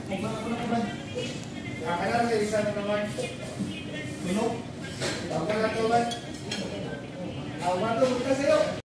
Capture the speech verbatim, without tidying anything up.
Magbaga ko na ka ba? Kakalang sa isa na naman. Tunog. Tawag na to ba? Tawag na to, sa'yo.